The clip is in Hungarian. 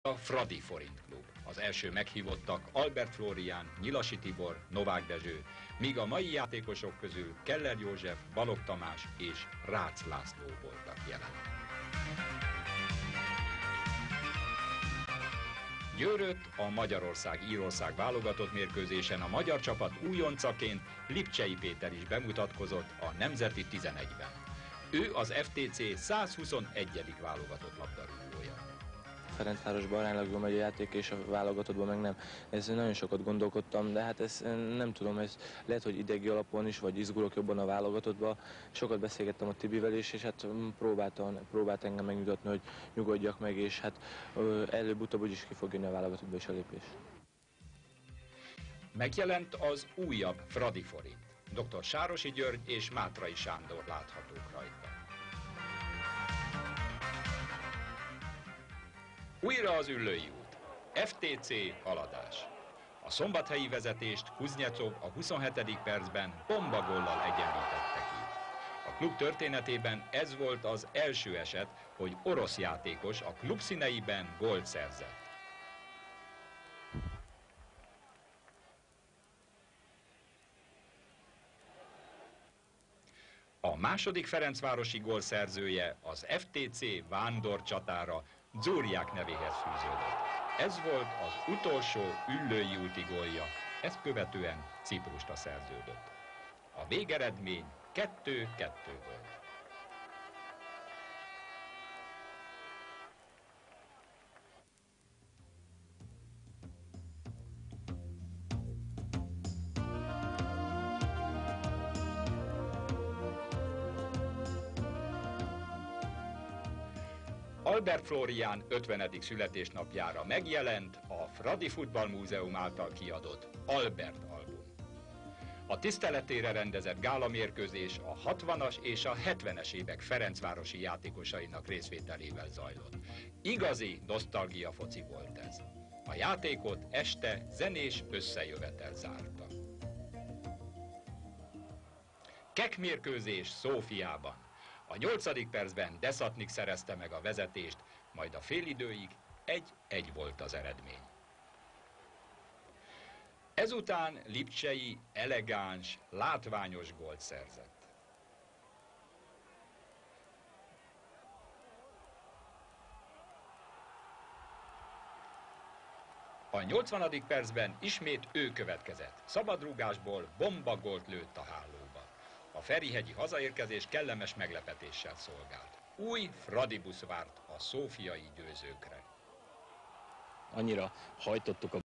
A Fradi Forint Klub. Az első meghívottak Albert Flórián, Nyilasi Tibor, Novák Dezső, míg a mai játékosok közül Keller József, Balogh Tamás és Rácz László voltak jelen. Győrött a Magyarország-Írország válogatott mérkőzésen a magyar csapat újoncaként Lipcsei Péter is bemutatkozott a Nemzeti 11-ben. Ő az FTC 121. válogatott labdarúgója. Ferencvárosban aránylag jól megy a játék, és a válogatottban meg nem. Ezzel nagyon sokat gondolkodtam, de hát ezt nem tudom, ez lehet, hogy idegi alapon is, vagy izgulok jobban a válogatottban. Sokat beszélgettem a Tibivel is, és hát próbált engem megnyugtatni, hogy nyugodjak meg, és hát előbb-utóbb úgyis ki fog jönni a válogatottba is a lépés. Megjelent az újabb Fradi Forint. Dr. Sárosi György és Mátrai Sándor láthatók rajta. Újra az Üllői út. FTC haladás. A szombathelyi vezetést Kuznyecov a 27. percben bombagollal egyenlítette ki. A klub történetében ez volt az első eset, hogy orosz játékos a klub színeiben gólt szerzett. A második ferencvárosi gól szerzője az FTC vándor csatára Dzúriák nevéhez fűződött. Ez volt az utolsó Üllői úti gólja, ezt követően Ciprusra szerződött. A végeredmény 2-2 volt. Albert Flórián 50. születésnapjára megjelent a Fradi Futballmúzeum által kiadott Albert album. A tiszteletére rendezett gálamérkőzés a 60-as és a 70-es évek ferencvárosi játékosainak részvételével zajlott. Igazi nosztalgia foci volt ez. A játékot este zenés összejövetel zárta. Kekkmérkőzés Szófiában. A 8. percben Deszatnik szerezte meg a vezetést, majd a félidőig 1-1 volt az eredmény. Ezután Lipcsei elegáns, látványos gólt szerzett. A 80. percben ismét ő következett. Szabadrúgásból bombagolt lőtt a hálóba. A ferihegyi hazaérkezés kellemes meglepetéssel szolgált. Új Fradi busz várt a szófiai győzőkre. Annyira hajtottuk a